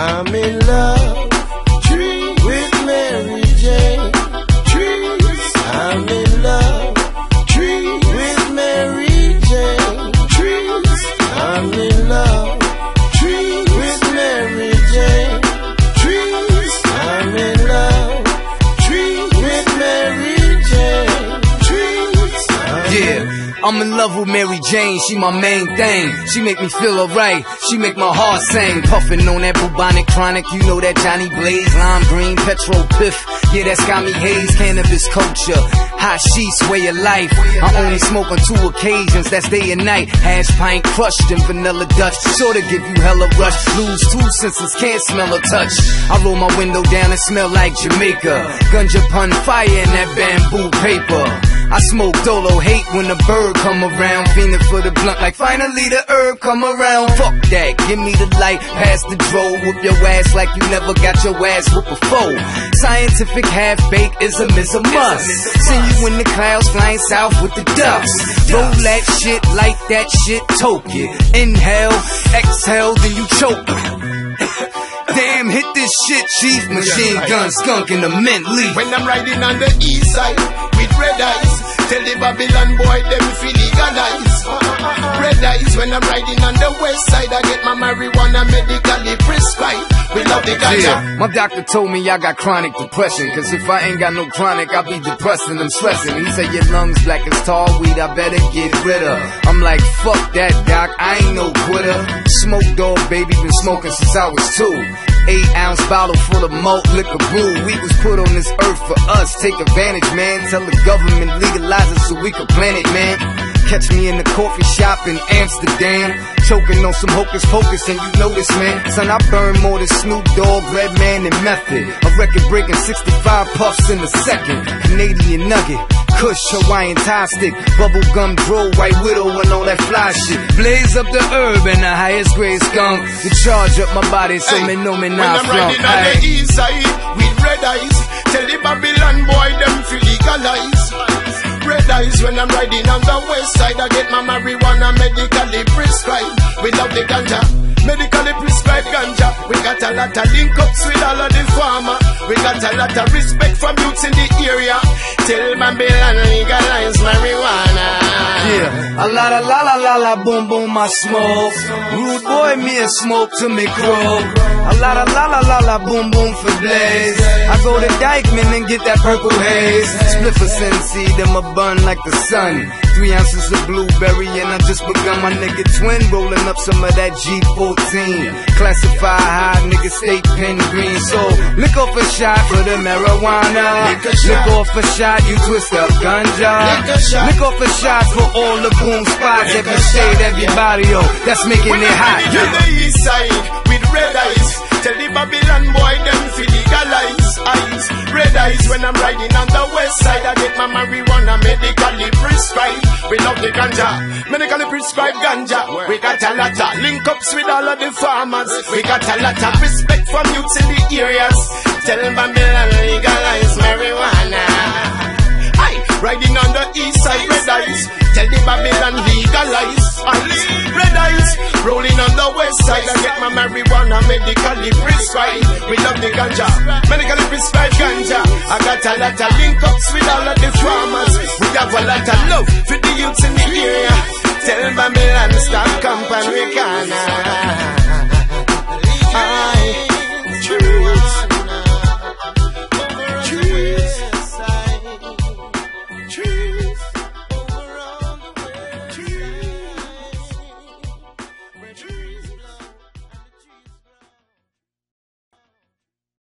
I'm in love with Mary Jane. I'm in love with Mary Jane. I'm in love with Mary Jane. I'm in love with Mary Jane. Yeah, I'm in love with Mary Jane, she my main thing. She make me feel alright, she make my heart sing. Puffin' on that bubonic chronic, you know that Johnny Blaze. Lime green, petrol piff, yeah that's got me haze. Cannabis culture, hot sheets, way of life. I only smoke on 2 occasions, that's day and night. Hash pint crushed in vanilla Dutch, sure to give you hella rush. Lose 2 senses, can't smell or touch. I roll my window down and smell like Jamaica. Ganja pun fire in that bamboo paper. I smoke dolo, hate when the bird come around. Fiending for the blunt like finally the herb come around. Fuck that, give me the light, pass the dro. Whoop your ass like you never got your ass whooped before. Scientific half-baked ism is a must. See you in the clouds flying south with the dust. Roll that shit, light that shit, toke it. Inhale, exhale, then you choke. Damn, hit this shit, chief. Machine gun skunk in the mint leaf. When I'm riding on the east side with red eyes, tell the Babylon boy them feel legalize. Red eyes when I'm riding on the west side, I get my marijuana medically prescribed. We love the ganja. Yeah, my doctor told me I got chronic depression, cause if I ain't got no chronic, I'll be depressed and I'm stressing. He said your lungs black as tall weed, I better get rid of. I'm like, fuck that doc, I ain't no quitter. Smoke dog baby, been smoking since I was 2. 8-ounce bottle full of malt liquor brew. We was put on this earth for us, take advantage man. Tell the government legalize it so we can plan it man. Catch me in the coffee shop in Amsterdam, choking on some hocus pocus and you know this man. Son, I burn more than Snoop Dogg, Redman and Method. A record breaking 65 puffs in a second. Canadian nugget, Kush, Hawaiian tie stick, bubble gum dro, white widow and all that fly shit. Blaze up the herb and the highest grade skunk to charge up my body so me know me not flunk. When I'm riding on the east side with red eyes, tell the Babylon boy them feel legalize. Red eyes when I'm riding on the west side, I get my marijuana medically prescribed. We love the ganja, medically prescribed ganja. We got a lot of link ups with all of the farmer. We got a lot of respect from youths in the area. Tell Babylon legalize marijuana. Yeah, a lot of la la la la boom boom I smoke. Rude boy me a smoke to me crow. A lot of la la la la boom boom for Blaze. I go to Dykeman and get that purple haze. Split for Sensi, them a bun like the sun. 3 ounces of blueberry and I just begun. My nigga twin rolling up some of that G14. Classify high, nigga state pen green. So lick off a shot for the marijuana. Lick off a shot, you twist up ganja. Lick off a shot for all the boom spots. Every state, everybody, yo, that's making it hot. To the east side with red eyes, tell the Babylon boy them feel legalize. Eyes, red eyes when I'm riding on the west side, I get my marijuana medically prescribed. We love the ganja, medically prescribed ganja. We got a lot of link ups with all of the farmers. We got a lot of respect from youths in the areas. Tell Babylon legalize marijuana. Riding on the east side, red eyes, tell the Babylon legalize. Eyes, red eyes, rolling on the west side, I get my marijuana medically prescribed. We love the ganja, medically prescribed ganja. I got a lot of link ups with all of the farmers. We have a lot of love for the youths in the area. Tell Babylon stop Campaniana. Trees over all the way. Trees.